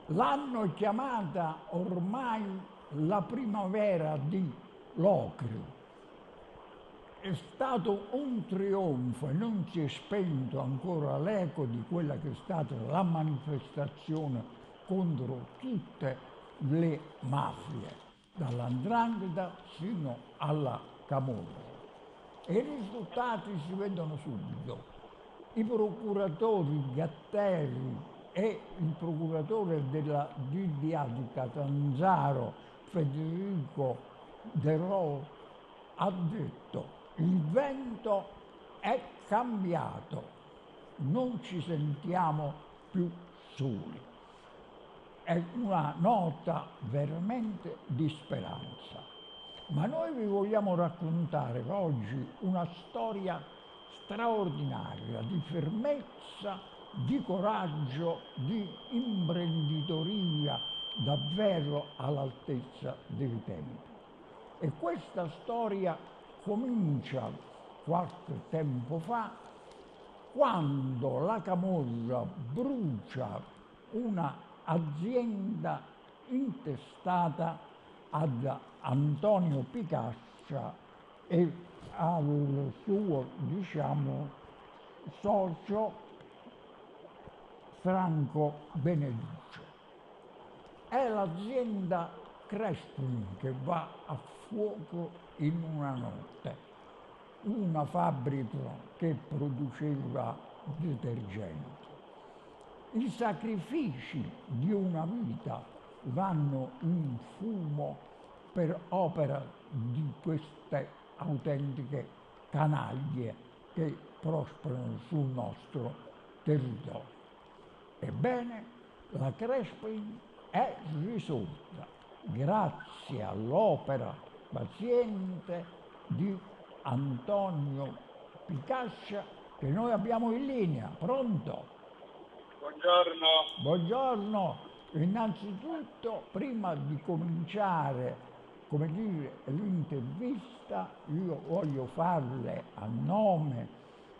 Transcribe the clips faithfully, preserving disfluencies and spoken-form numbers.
L'hanno chiamata ormai la primavera di Locri. È stato un trionfo e non si è spento ancora l'eco di quella che è stata la manifestazione contro tutte le mafie, dall''ndrangheta fino alla camorra. E i risultati si vedono subito. I procuratori Gatteri e il procuratore della D D A di Catanzaro, Federico De Rò, ha detto: il vento è cambiato, non ci sentiamo più soli. È una nota veramente di speranza. Ma noi vi vogliamo raccontare oggi una storia straordinaria di fermezza, di coraggio, di imprenditoria davvero all'altezza dei tempi. E questa storia comincia qualche tempo fa, quando la camorra brucia un'azienda intestata ad Antonio Picascia e al suo, diciamo, socio Franco Beneduce. È l'azienda Crespin che va a fuoco in una notte, una fabbrica che produceva detergenti. I sacrifici di una vita vanno in fumo per opera di queste autentiche canaglie che prosperano sul nostro territorio. Ebbene, la Crespin è risorta grazie all'opera paziente di Antonio Picascia, che noi abbiamo in linea. Pronto? Buongiorno. Buongiorno. Innanzitutto, prima di cominciare, come dire, l'intervista, io voglio farle a nome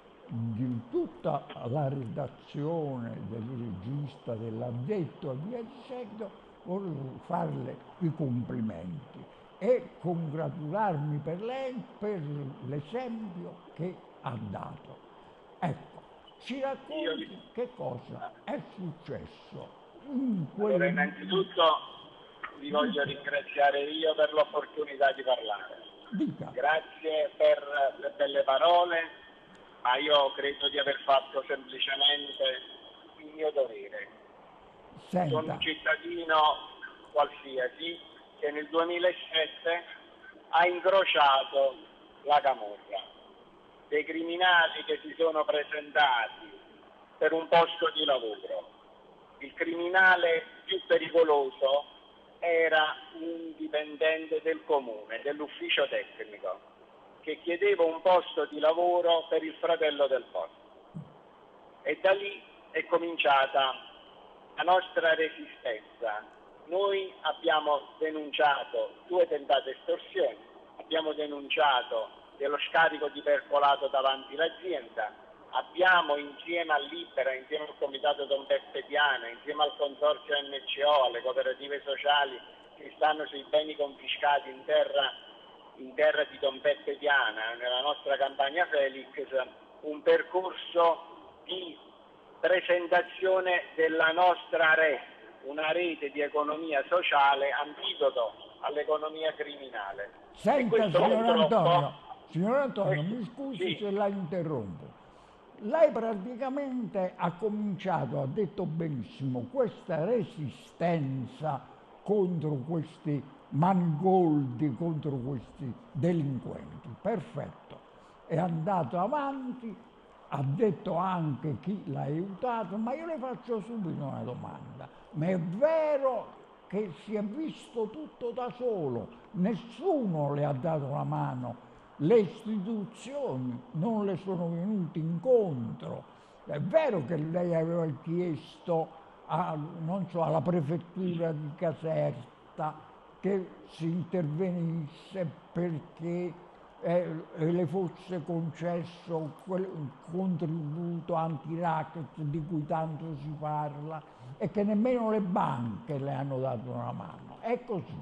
di tutta la redazione, del regista, dell'addetto e via di seguito, voglio farle i complimenti e congratularmi per lei per l'esempio che ha dato. Ecco, ci racconti che cosa è successo in quel... Allora, innanzitutto vi voglio ringraziare io per l'opportunità di parlare. Dica. Grazie per le belle parole, ma io credo di aver fatto semplicemente il mio dovere. Senta. Sono un cittadino qualsiasi che nel duemilasette ha incrociato la camorra, dei criminali che si sono presentati per un posto di lavoro. Il criminale più pericoloso era un dipendente del comune, dell'ufficio tecnico, che chiedeva un posto di lavoro per il fratello del posto. E da lì è cominciata la nostra resistenza. Noi abbiamo denunciato due tentate estorsioni, abbiamo denunciato dello scarico di percolato davanti all'azienda, abbiamo insieme a Libera, insieme al Comitato Don Beppe Diana, insieme al Consorzio N C O, alle cooperative sociali che stanno sui beni confiscati in terra, in terra di Don Beppe Diana, nella nostra campagna Felix, un percorso di presentazione della nostra rete, una rete di economia sociale antidoto all'economia criminale. Senta, signor Antonio, signor Antonio, questo, mi scusi sì. se la interrompo. Lei praticamente ha cominciato, ha detto benissimo, questa resistenza contro questi mangoldi, contro questi delinquenti. Perfetto. È andato avanti, ha detto anche chi l'ha aiutato, ma io le faccio subito una domanda. Ma è vero che si è visto tutto da solo? Nessuno le ha dato la mano? Le istituzioni non le sono venute incontro? È vero che lei aveva chiesto a, non so, alla prefettura di Caserta che si intervenisse perché eh, le fosse concesso quel contributo anti-racket di cui tanto si parla, e che nemmeno le banche le hanno dato una mano. È così.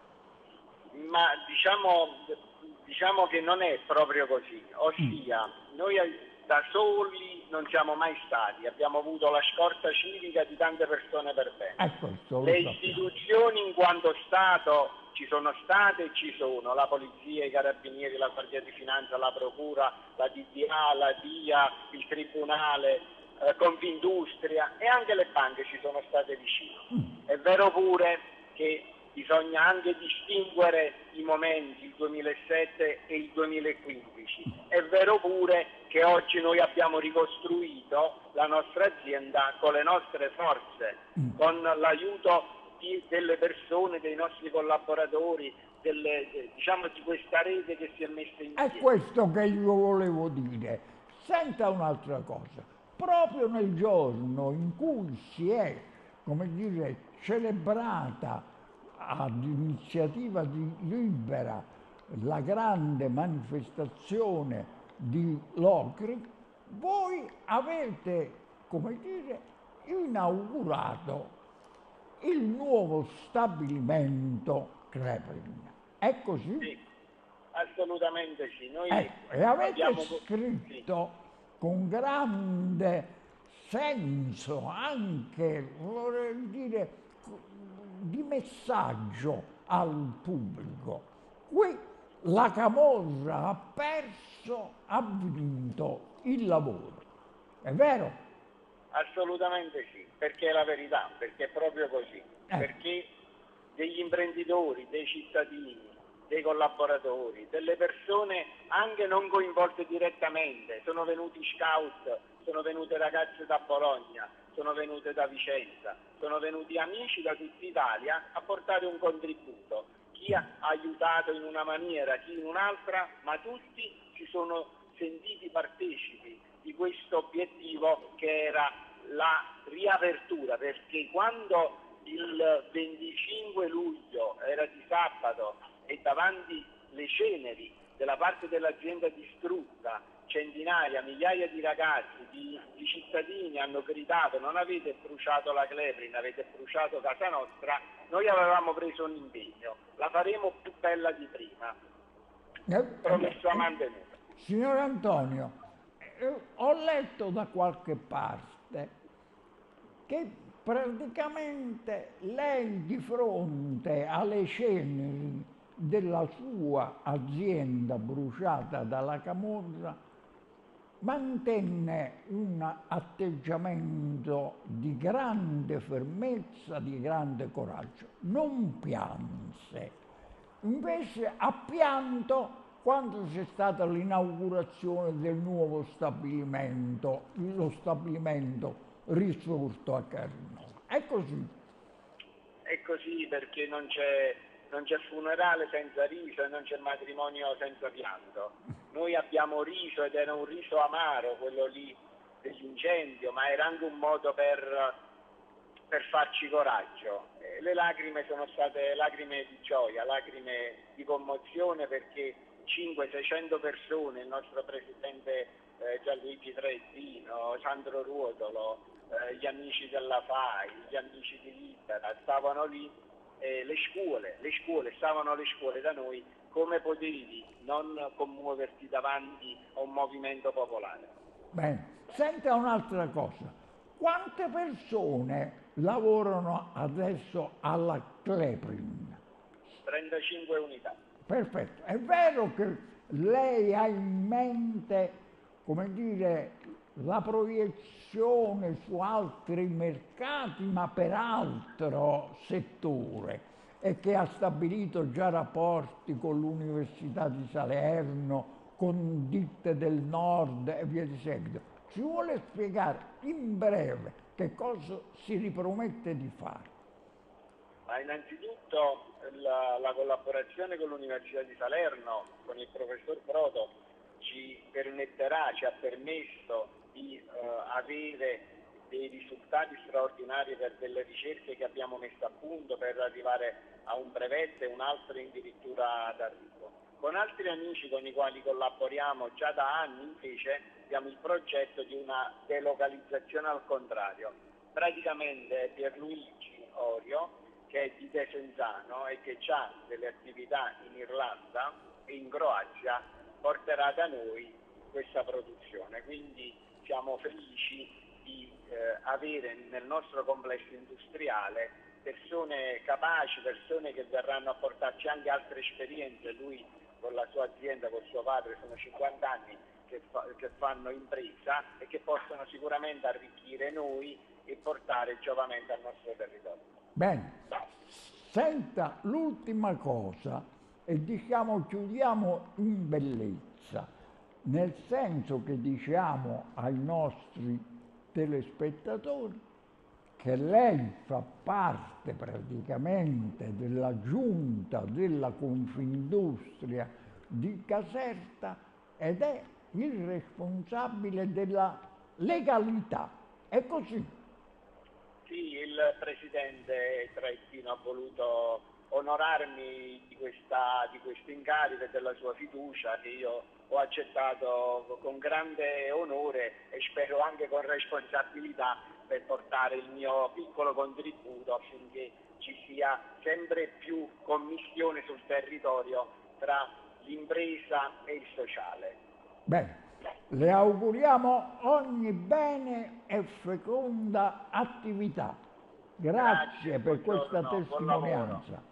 Ma diciamo, diciamo che non è proprio così, ossia mm. noi da soli non siamo mai stati, abbiamo avuto la scorta civica di tante persone per bene. Ecco, le istituzioni in quanto Stato ci sono state e ci sono, la polizia, i carabinieri, la guardia di finanza, la procura, la D D A, la D I A, il tribunale, eh, Confindustria e anche le banche ci sono state vicino. Mm. È vero pure che bisogna anche distinguere i momenti, il duemilasette e il duemilaquindici. È vero pure che oggi noi abbiamo ricostruito la nostra azienda con le nostre forze, con l'aiuto di, delle persone, dei nostri collaboratori, delle, diciamo di questa rete che si è messa in piedi. È questo che io volevo dire. Senta un'altra cosa, proprio nel giorno in cui si è, come dire, celebrata ad iniziativa di Libera la grande manifestazione di Locri, voi avete, come dire, inaugurato il nuovo stabilimento Kleplin. È così? Sì, assolutamente sì. Noi ecco, e avete abbiamo... scritto sì. con grande senso, anche, vorrei dire, di messaggio al pubblico. Qui la camorra ha perso, ha vinto il lavoro. È vero? Assolutamente sì, perché è la verità, perché è proprio così. Eh. Perché degli imprenditori, dei cittadini, dei collaboratori, delle persone anche non coinvolte direttamente, sono venuti scout, sono venute ragazze da Bologna, sono venute da Vicenza, sono venuti amici da tutta Italia a portare un contributo, chi ha aiutato in una maniera, chi in un'altra, ma tutti si sono sentiti partecipi di questo obiettivo che era la riapertura, perché quando il venticinque luglio era di sabato e davanti le ceneri della parte dell'azienda distrutta, centinaia, migliaia di ragazzi, di, di cittadini hanno gridato: non avete bruciato la Kleplin, avete bruciato casa nostra. Noi avevamo preso un impegno, la faremo più bella di prima, eh, promesso a eh, mantenuto. Signor Antonio, eh, ho letto da qualche parte che praticamente lei di fronte alle ceneri della sua azienda bruciata dalla camorra mantenne un atteggiamento di grande fermezza, di grande coraggio. Non pianse, invece ha pianto quando c'è stata l'inaugurazione del nuovo stabilimento, lo stabilimento risorto a Carino. È così. È così perché non c'è, non c'è funerale senza riso e non c'è matrimonio senza pianto. Noi abbiamo riso ed era un riso amaro quello lì dell'incendio, ma era anche un modo per, per farci coraggio. Le lacrime sono state lacrime di gioia, lacrime di commozione, perché cinquecento seicento persone, il nostro presidente eh, Gianluigi Trezzino, Sandro Ruotolo, eh, gli amici della F A I, gli amici di Libera, stavano lì, eh, le scuole, le scuole, stavano le scuole da noi. Come potevi non commuoverti davanti a un movimento popolare? Bene, senta un'altra cosa. Quante persone lavorano adesso alla Kleplin? trentacinque unità. Perfetto. È vero che lei ha in mente, come dire, la proiezione su altri mercati, ma per altro settore, e che ha stabilito già rapporti con l'Università di Salerno, con ditte del nord e via di seguito. Ci vuole spiegare in breve che cosa si ripromette di fare? Ma innanzitutto la, la collaborazione con l'Università di Salerno, con il professor Proto, ci permetterà, ci ha permesso di eh, avere dei risultati straordinari per delle ricerche che abbiamo messo a punto per arrivare a un brevetto e un altro addirittura d'arrivo. Con altri amici con i quali collaboriamo già da anni invece abbiamo il progetto di una delocalizzazione al contrario, praticamente Pierluigi Orio, che è di Desenzano e che ha delle attività in Irlanda e in Croazia, porterà da noi questa produzione. Quindi siamo felici di eh, avere nel nostro complesso industriale persone capaci, persone che verranno a portarci anche altre esperienze. Lui con la sua azienda, con suo padre, sono cinquanta anni che, fa, che fanno impresa e che possono sicuramente arricchire noi e portare giovamento al nostro territorio. Bene, senta l'ultima cosa e diciamo chiudiamo in bellezza, nel senso che diciamo ai nostri telespettatori che lei fa parte praticamente della giunta della Confindustria di Caserta ed è il responsabile della legalità. È così? Sì, il presidente Traettino ha voluto onorarmi di, questa, di questo incarico e della sua fiducia, che io ho accettato con grande onore e spero anche con responsabilità, per portare il mio piccolo contributo affinché ci sia sempre più commistione sul territorio tra l'impresa e il sociale. Bene, le auguriamo ogni bene e feconda attività. Grazie, Grazie, per questa buongiorno, buon lavoro. testimonianza.